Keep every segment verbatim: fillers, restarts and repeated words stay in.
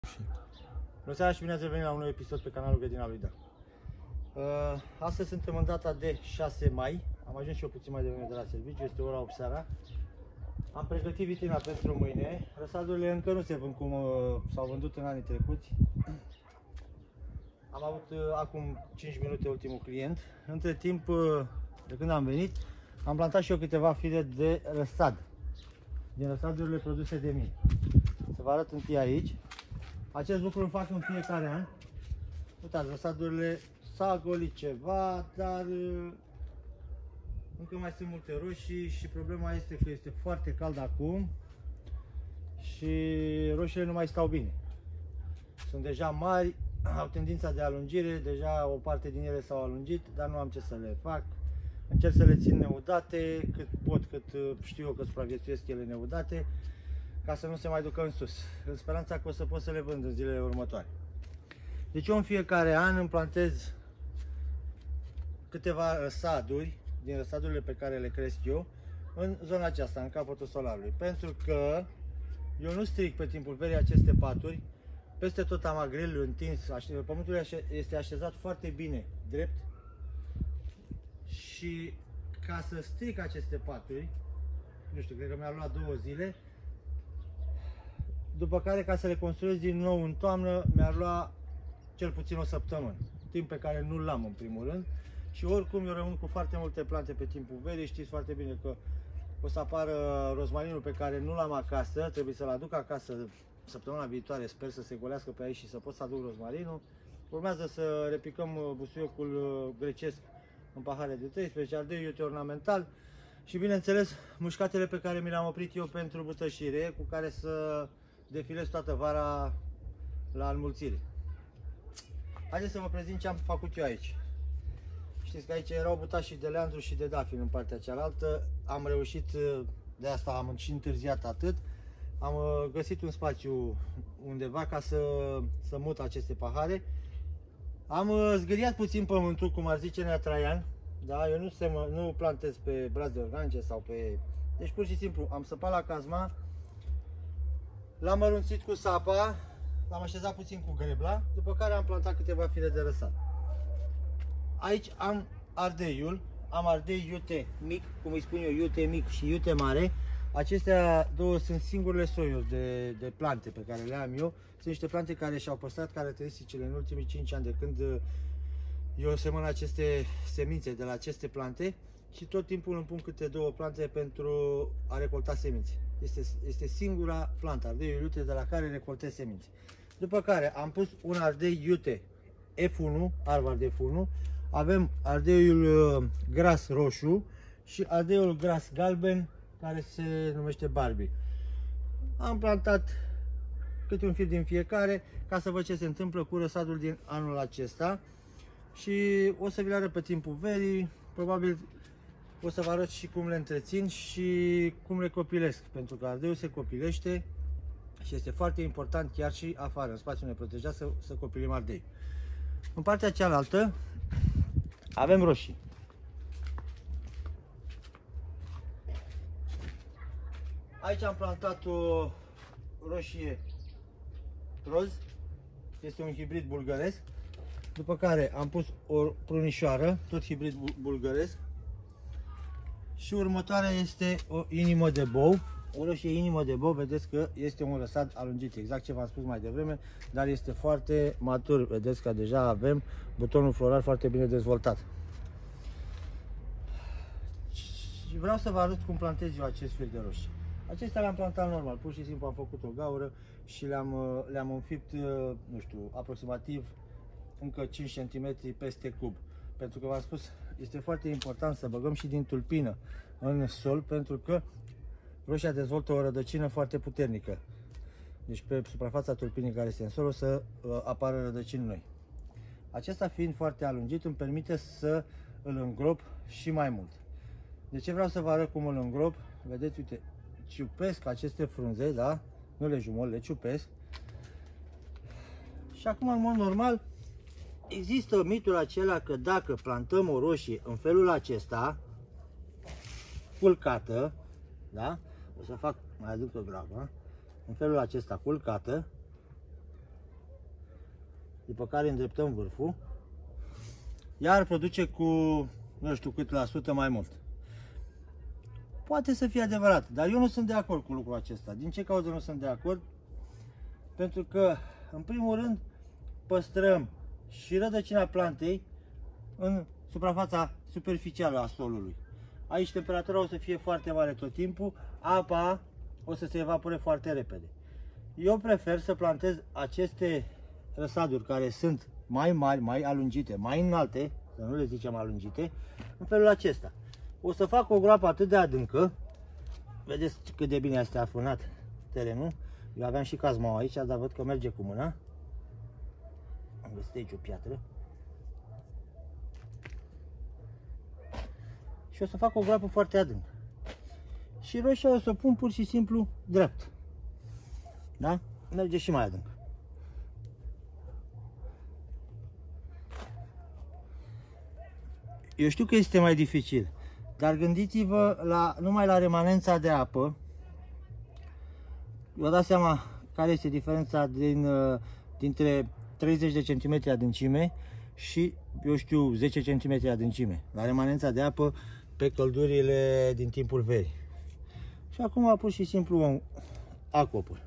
Bună seara și bine ați revenit la un nou episod pe canalul Grădina lui Dan. Uh, astăzi suntem în data de șase mai. Am ajuns și eu puțin mai devreme de la serviciu, este ora opt seara. Am pregătit vitrina pentru mâine. Răsadurile încă nu se vând cum uh, s-au vândut în anii trecuți. Am avut uh, acum cinci minute ultimul client. Între timp, uh, de când am venit, am plantat și eu câteva fire de răsad din răsadurile produse de mine. Să vă arăt întâi aici. Acest lucru îl fac în fiecare an. Uitați, răsadurile s-a golit ceva, dar încă mai sunt multe roșii și problema este că este foarte cald acum și roșiile nu mai stau bine. Sunt deja mari, au tendința de alungire, deja o parte din ele s-au alungit, dar nu am ce să le fac. Încerc să le țin neudate, cât pot, cât știu eu că supraviețuiesc ele neudate, ca să nu se mai ducă în sus, în speranța că o să pot să le vând în zilele următoare. Deci eu în fiecare an îmi plantez câteva răsaduri, din răsadurile pe care le cresc eu, în zona aceasta, în capătul solarului. Pentru că eu nu stric pe timpul verii aceste paturi, peste tot am agrelul întins, pământul este așezat foarte bine, drept. Și ca să stric aceste paturi, nu știu, cred că mi-a luat două zile, după care ca să le construiesc din nou în toamnă mi-ar lua cel puțin o săptămână, timp pe care nu l-am în primul rând. Și oricum eu rămân cu foarte multe plante pe timpul verii, știți foarte bine că o să apară rozmarinul pe care nu l-am acasă, trebuie să-l aduc acasă săptămâna viitoare, sper să se golească pe aici și să pot să aduc rozmarinul. Urmează să repicăm busuiocul grecesc în pahare de treisprezece, ardei iute ornamental și bineînțeles mușcatele pe care mi le-am oprit eu pentru butășire, cu care să defilez toată vara la înmulțire. Haideți să vă prezint ce am făcut eu aici. Știți că aici erau butașii de leandru și de dafin în partea cealaltă. Am reușit, de asta am și întârziat atât, am găsit un spațiu undeva ca să, să mut aceste pahare. Am zgâriat puțin pământul, cum ar zice Nea Traian. Da? Eu nu, se, nu plantez pe brațe organice sau pe... Deci pur și simplu am săpat la cazma, l-am mărunțit cu sapa, l-am așezat puțin cu grebla, după care am plantat câteva fire de răsad. Aici am ardeiul, am ardei iute mic, cum îi spun eu, iute mic și iute mare. Acestea două sunt singurele soiuri de, de plante pe care le am eu. Sunt niște plante care și-au păstrat caracteristicile în ultimii cinci ani de când eu semăn aceste semințe de la aceste plante și tot timpul îmi pun câte două plante pentru a recolta semințe. Este, este singura plantă, ardeiul iute, de la care recoltez semințe. După care am pus un ardei iute F unu, Harvard F unu, avem ardeiul gras roșu și ardeiul gras galben, care se numește Barbie. Am plantat câte un fir din fiecare ca să văd ce se întâmplă cu răsadul din anul acesta și o să vi le arăt pe timpul verii. Probabil o să vă arăt și cum le întrețin și cum le copilesc, pentru că ardeiul se copilește și este foarte important chiar și afară, în spațiul neprotejat, să, să copilim ardei. În partea cealaltă avem roșii. Aici am plantat o roșie roz, este un hibrid bulgăresc, după care am pus o prunișoară, tot hibrid bulgăresc, și următoarea este o inimă de bou, o roșie inimă de bou, vedeți că este un răsad alungit, exact ce v-am spus mai devreme, dar este foarte matur, vedeți că deja avem butonul floral foarte bine dezvoltat. Și vreau să vă arăt cum plantez eu acest fir de roșii. Acestea le-am plantat normal, pur și simplu am făcut o gaură și le-am le-am înfipt, nu știu, aproximativ încă cinci centimetri peste cub. Pentru că v-am spus, este foarte important să băgăm și din tulpină în sol, pentru că roșia dezvoltă o rădăcină foarte puternică. Deci pe suprafața tulpinii care este în sol o să apară rădăcini noi. Acesta fiind foarte alungit îmi permite să îl îngrop și mai mult. De ce vreau să vă arăt cum îl îngrop? Vedeți, uite, ciupesc aceste frunze, da? Nu le jumol, le ciupesc. Și acum, în mod normal, există mitul acela că dacă plantăm o roșie în felul acesta, culcată, da? O să fac, mai aduc o grabă, în felul acesta culcată, după care îndreptăm vârful, iar produce cu nu știu cât la sută mai mult. Poate să fie adevărat, dar eu nu sunt de acord cu lucrul acesta. Din ce cauză nu sunt de acord? Pentru că, în primul rând, păstrăm și rădăcina plantei în suprafața superficială a solului. Aici temperatura o să fie foarte mare tot timpul, apa o să se evapore foarte repede. Eu prefer să plantez aceste răsaduri care sunt mai mari, mai alungite, mai înalte, să nu le zicem alungite, în felul acesta. O să fac o groapă atât de adâncă, vedeți cât de bine este afânat terenul. Eu aveam și cazmaua aici, dar văd că merge cu mâna. Am găsit aici o piatră. Și o să fac o groapă foarte adâncă. Și roșia o să o pun pur și simplu drept. Da? Merge și mai adânc. Eu știu că este mai dificil, dar gândiți-vă la, numai la remanența de apă. Vă dați seama care este diferența din, dintre treizeci de centimetri adâncime și, eu știu, zece centimetri adâncime. La remanența de apă pe căldurile din timpul verii. Și acum pur și simplu acopăr.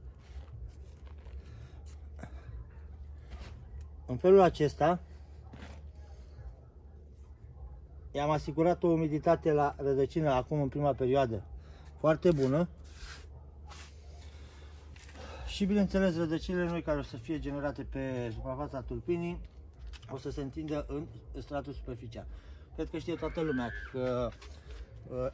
În felul acesta i-am asigurat o umiditate la rădăcină acum în prima perioadă foarte bună. Și bineînțeles rădăcinile noi care o să fie generate pe suprafața tulpinii o să se întindă în stratul superficial. Cred că știe toată lumea că uh,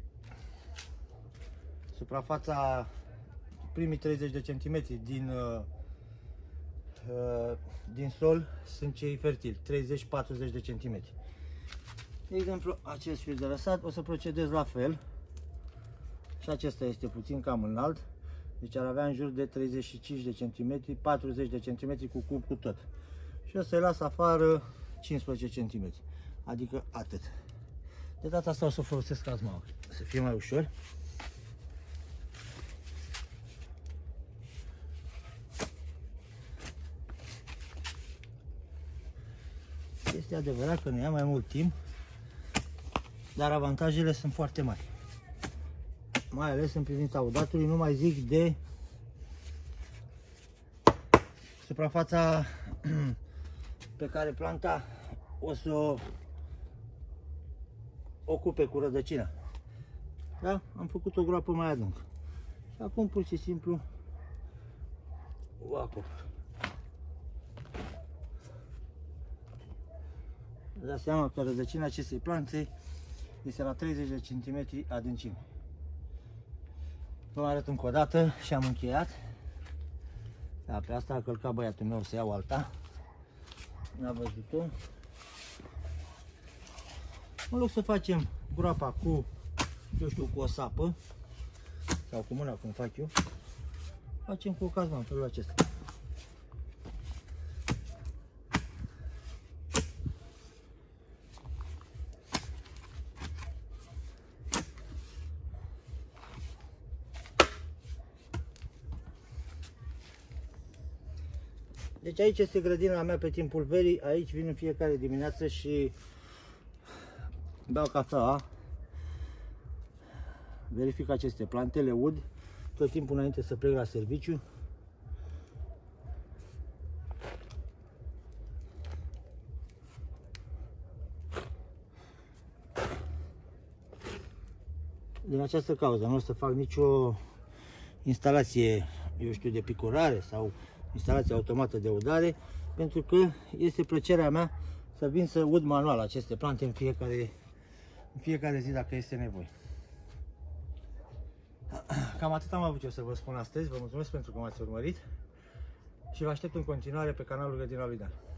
suprafața, primii treizeci de centimetri din, uh, uh, din sol sunt cei fertili, treizeci patruzeci de centimetri. De exemplu, acest fir de lăsat o să procedez la fel. Și acesta este puțin cam înalt. Deci ar avea în jur de treizeci și cinci de centimetri, patruzeci de centimetri cu cub cu tot. Și o să-i las afară cincisprezece centimetri. Adică atât. De data asta o să folosesc cazmaua, să fie mai ușor. Este adevărat că ne ia mai mult timp, dar avantajele sunt foarte mari. Mai ales în privința udatului, nu mai zic de suprafața pe care planta o să o ocupe cu rădăcina. Da? Am făcut o groapă mai adâncă. Și acum pur și simplu o acopăr. Vă dați seama că rădăcina acestei plante este la treizeci de centimetri adâncime. Vă arăt încă o dată și am încheiat. Da, pe asta a călcat băiatul meu să iau alta. N-a văzut-o. În loc să facem groapa cu, eu știu, cu o sapă sau cu mâna, cum fac eu, facem cu o cazma în felul acesta. Deci aici este grădina mea pe timpul verii, aici vin în fiecare dimineață și beau cafea, verific aceste plante, le ud tot timpul înainte să plec la serviciu. Din această cauză nu o să fac nicio instalație, eu știu, de picurare sau instalație automată de udare, pentru că este plăcerea mea să vin să ud manual aceste plante în fiecare, în fiecare zi dacă este nevoie. Cam atât am avut eu să vă spun astăzi. Vă mulțumesc pentru că m-ați urmărit și vă aștept în continuare pe canalul Grădina lui Dan.